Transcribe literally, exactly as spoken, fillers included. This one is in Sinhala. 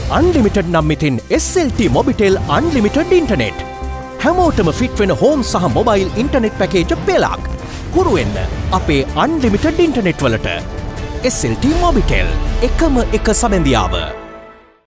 Unlimited නම් ඉතින් S L T Mobitel Unlimited Internet. හැමෝටම ෆිට වෙන හෝම් සහ මොබයිල් ඉන්ටර්නෙට් පැකේජ් පෙළක්. හුරු වෙන්න අපේ Unlimited Internet වලට. S L T Mobitel එකම එක සබැඳියාව.